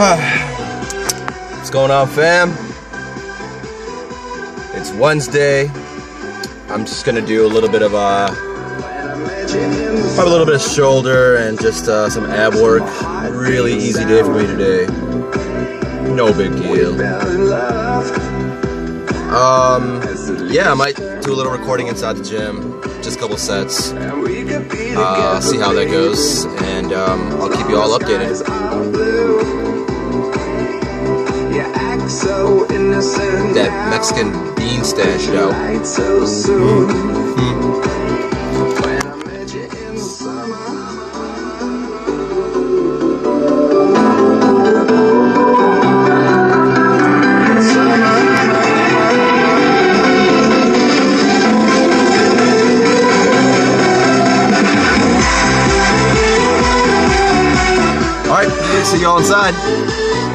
What's going on, fam? It's Wednesday. I'm just gonna do a little bit of probably a little bit of shoulder and just some ab work. Really easy day for me today. No big deal. Yeah, I might do a little recording inside the gym. Just a couple sets. See how that goes, and I'll keep you all updated. That Mexican bean stash out. Alright, see y'all inside.